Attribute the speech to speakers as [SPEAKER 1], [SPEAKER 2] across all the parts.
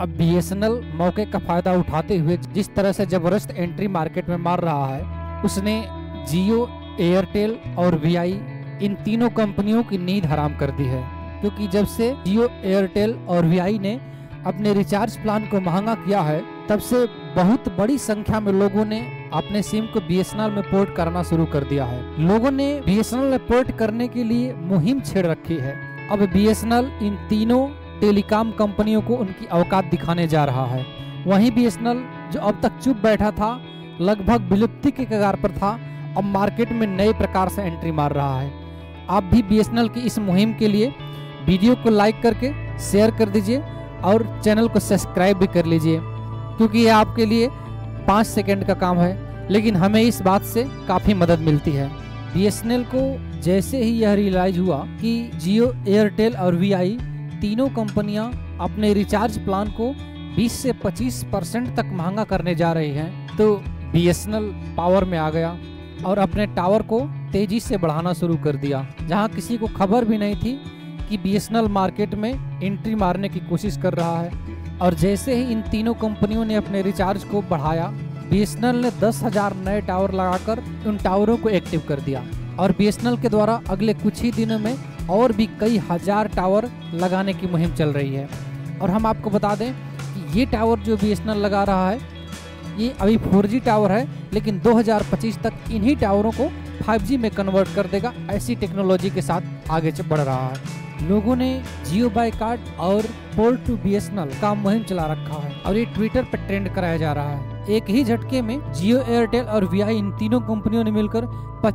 [SPEAKER 1] अब बीएसएनएल मौके का फायदा उठाते हुए जिस तरह से जबरदस्त एंट्री मार्केट में मार रहा है, उसने जियो, एयरटेल और वीआई इन तीनों कंपनियों की नींद हराम कर दी है। क्योंकि जब से जियो, एयरटेल और वीआई ने अपने रिचार्ज प्लान को महंगा किया है, तब से बहुत बड़ी संख्या में लोगों ने अपने सिम को बीएसएनएल में पोर्ट करना शुरू कर दिया है। लोगों ने बीएसएनएल में पोर्ट करने के लिए मुहिम छेड़ रखी है। अब बीएसएनएल इन तीनों टेलीकॉम कंपनियों को उनकी औकात दिखाने जा रहा है। वहीं बीएसएनएल जो अब तक चुप बैठा था, लगभग विलुप्ति के कगार पर था, अब मार्केट में नए प्रकार से एंट्री मार रहा है। आप भी बीएसएनएल की इस मुहिम के लिए वीडियो को लाइक करके शेयर कर दीजिए और चैनल को सब्सक्राइब भी कर लीजिए, क्योंकि ये आपके लिए 5 सेकंड का काम है, लेकिन हमें इस बात से काफ़ी मदद मिलती है। बीएसएनएल को जैसे ही यह रियलाइज हुआ कि जियो, एयरटेल और वीआई तीनों कंपनियां अपने रिचार्ज प्लान को 20 से 25% तक महंगा करने जा रही हैं, तो बीएसएनएल पावर में आ गया और अपने टावर को तेजी से बढ़ाना शुरू कर दिया। जहां किसी को खबर भी नहीं थी कि बीएसएनएल मार्केट में एंट्री मारने की कोशिश कर रहा है। और जैसे ही इन तीनों कंपनियों ने अपने रिचार्ज को बढ़ाया, बीएसएनएल ने 10,000 नए टावर लगाकर उन टावरों को एक्टिव कर दिया। और बीएसएनएल के द्वारा अगले कुछ ही दिनों में और भी कई हजार टावर लगाने की मुहिम चल रही है। और हम आपको बता दें कि ये टावर जो बीएसएनएल लगा रहा है, ये अभी 4G टावर है, लेकिन 2025 तक इन्हीं टावरों को 5G में कन्वर्ट कर देगा। ऐसी टेक्नोलॉजी के साथ आगे बढ़ रहा है। लोगों ने जियो बायकॉट और पोर्ट टू बीएसएनएल का मुहिम चला रखा है और ये ट्विटर पर ट्रेंड कराया जा रहा है। एक ही झटके में जियो, एयरटेल और वीआई इन तीनों कंपनियों ने मिलकर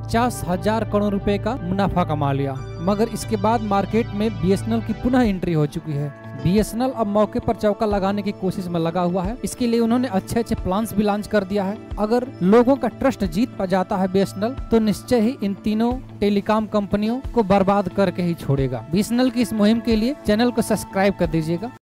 [SPEAKER 1] 50,000 करोड़ रुपए का मुनाफा कमा लिया। मगर इसके बाद मार्केट में बीएसएनएल की पुनः एंट्री हो चुकी है। बीएसएनएल अब मौके पर चौका लगाने की कोशिश में लगा हुआ है। इसके लिए उन्होंने अच्छे प्लान्स भी लॉन्च कर दिया है। अगर लोगों का ट्रस्ट जीत पा जाता है बीएसएनएल, तो निश्चय ही इन तीनों टेलीकॉम कंपनियों को बर्बाद करके ही छोड़ेगा। बीएसएनएल की इस मुहिम के लिए चैनल को सब्सक्राइब कर दीजिएगा।